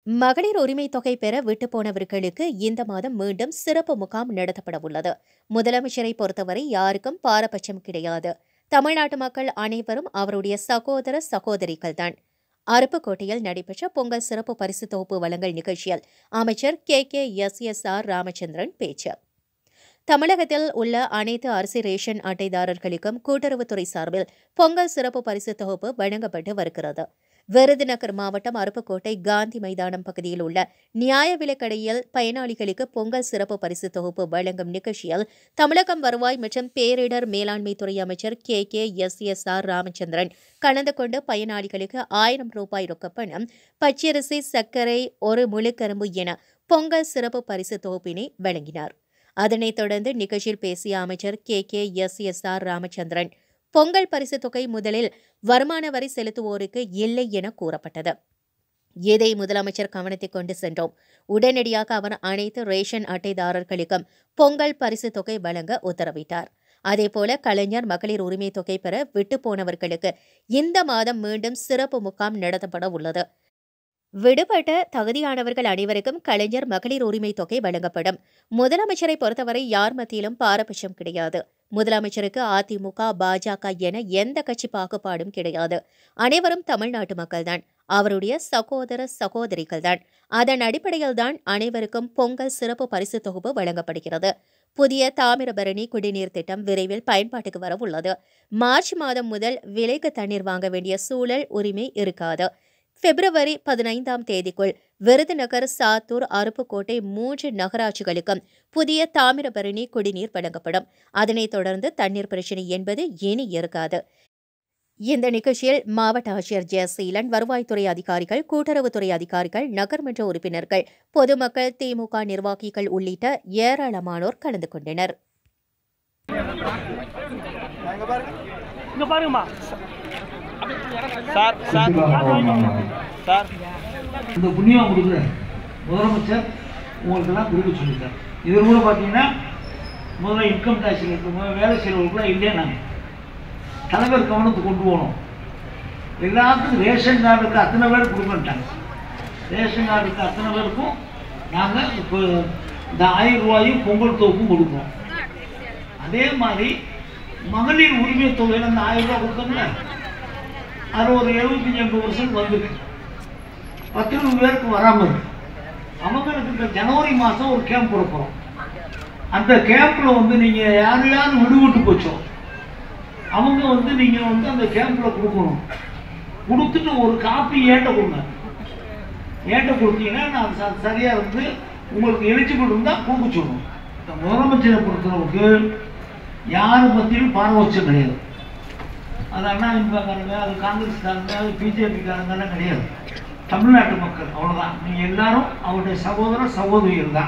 மகளிர் உரிமை தொகை பெற விட்டுப்போனவர்களுக்கு இந்த மாதம் மீண்டும் சிறப்பு முகாம் நடத்தப்பட உள்ளது. முதலமைச்சரை பொறுத்தவரை யாருக்கும் பாரபட்சம் கிடையாது. தமிழ்நாட்டு மக்கள் அனைவரும் அவருடைய சகோதர சகோதரிகள்தான். அருப்புக்கோட்டையில் நடைபெற்ற பொங்கல் சிறப்பு பரிசு தொகுப்பு வழங்கல் நிகழ்ச்சியில் அமைச்சர் KKSSR ராமச்சந்திரன் பேச்சு. தமிழகத்தில் உள்ள அனைத்து அரிசி ரேஷன் அட்டைதாரர்களுக்கும் கூட்டுறவுத்துறை சார்பில் பொங்கல் சிறப்பு பரிசு தொகுப்பு வழங்கப்பட்டு வருகிறது. விருதுநகர் மாவட்டம் அருப்புக்கோட்டை காந்தி மைதானம் பகுதியில் உள்ள நியாய விலைக்கடையில் பயனாளிகளுக்கு பொங்கல் சிறப்பு பரிசு தொகுப்பு வழங்கும் நிகழ்ச்சியில் தமிழகம் வருவாய் மற்றும் பேரிடர் மேலாண்மை துறை அமைச்சர் KKSSR ராமச்சந்திரன் கலந்து கொண்டு பயனாளிகளுக்கு 1000 ரூபாய் ரொக்கப்பணம், பச்சரிசி, சர்க்கரை, ஒரு முழுக்கரும்பு என பொங்கல் சிறப்பு பரிசு தொகுப்பினை வழங்கினார். அதனைத் தொடர்ந்து நிகழ்ச்சியில் பேசிய அமைச்சர் KKSSR ராமச்சந்திரன், பொங்கல் பரிசு தொகை முதலில் வருமான வரி செலுத்துவோருக்கு இல்லை என கூறப்பட்டது. இதை முதலமைச்சர் கவனத்தை கொண்டு சென்றோம். உடனடியாக அவர் அனைத்து ரேஷன் அட்டைதாரர்களுக்கும் பொங்கல் பரிசு தொகை வழங்க உத்தரவிட்டார். அதேபோல கலைஞர் மகளிர் உரிமை தொகை பெற விட்டுப்போனவர்களுக்கு இந்த மாதம் மீண்டும் சிறப்பு முகாம் நடத்தப்பட உள்ளது. விடுபட்ட தகுதியானவர்கள் அனைவருக்கும் கலைஞர் மகளிர் உரிமை தொகை வழங்கப்படும். முதலமைச்சரை பொறுத்தவரை யார் மத்தியிலும் பாரபட்சம் கிடையாது. முதலமைச்சருக்கு அதிமுக, பாஜக என எந்த கட்சி பாகுபாடும் கிடையாது. அனைவரும் தமிழ்நாட்டு மக்கள்தான். அவருடைய சகோதர சகோதரிகள்தான். அதன் அடிப்படையில்தான் அனைவருக்கும் பொங்கல் சிறப்பு பரிசு தொகுப்பு வழங்கப்படுகிறது. புதிய தாமிரபரணி குடிநீர் திட்டம் விரைவில் பயன்பாட்டுக்கு வர உள்ளது. மார்ச் மாதம் முதல் விலைக்கு தண்ணீர் வாங்க வேண்டிய சூழல் உரிமை இருக்காது. பிப்ரவரி 15ஆம் தேதிக்குள் விருதுநகர், சாத்தூர், அருப்புக்கோட்டை 3 நகராட்சிகளுக்கும் புதிய தாமிரபரணி குடிநீர் வழங்கப்படும். அதனைத் தொடர்ந்து தண்ணீர் பிரச்சினை என்பது இனி இருக்காது. இந்த நிகழ்ச்சியில் மாவட்ட ஆட்சியர் ஜெயசீலன், வருவாய்த்துறை அதிகாரிகள், கூட்டுறவுத்துறை அதிகாரிகள், நகர்மன்ற உறுப்பினர்கள், பொதுமக்கள், திமுக நிர்வாகிகள் உள்ளிட்ட ஏராளமானோர் கலந்து கொண்டனர். இந்த புண்ணியம் கொடுக்குற முதலமைச்சர் உங்களுக்கெல்லாம் கொடுக்க சொல்லிட்டார். இதில் கூட பார்த்தீங்கன்னா முதல்ல இன்கம் டேக்ஸில் இருக்கும்போது வேலை செய்கிறவங்களுக்குலாம் இல்லையே நாங்கள் தலைவர் கவனத்துக்கு கொண்டு போகணும். எல்லாத்துக்கும் ரேஷன் கார்டு இருக்க அத்தனை பேர் கொடுக்கட்டாங்க. ரேஷன் கார்டு இருக்க அத்தனை பேருக்கும் நாங்கள் இப்போ இந்த 1000 ரூபாயும் பொங்கல் தொகுப்பும் கொடுப்போம். அதே மாதிரி மகளிர் உரிமை தொகையில் அந்த 1000 ரூபா கொடுத்தோம்ல, அது ஒரு 75% வந்துருக்கு. 10 பேருக்கு வராமல் இருக்கு. அவங்களுக்கு இந்த ஜனவரி மாதம் ஒரு கேம்ப் கொடுக்குறோம். அந்த கேம்பில் வந்து நீங்கள் யார் யார் விடுவிட்டு போச்சோ அவங்க நீங்கள் அந்த கேம்பில் கொடுக்கணும். கொடுத்துட்டு ஒரு காப்பி ஏட்ட கொடுங்க. ஏட்ட கொடுத்தீங்கன்னா நான் சரியாக உங்களுக்கு எலிஜிபிள் இருந்தால் கொடுக்க சொல்லணும். இந்த முதலமைச்சரை பொறுத்தளவுக்கு யாரை பற்றியும் பாரபட்சம் கிடையாது. அது அதிமுகக்காரங்க, அது காங்கிரஸ்காரங்க, அது பிஜேபிக்காரங்கெல்லாம் கிடையாது. தமிழ்நாட்டு மக்கள் அவ்வளோதான். நீங்கள் எல்லாரும் அவருடைய சகோதர சகோதரிகள் தான்.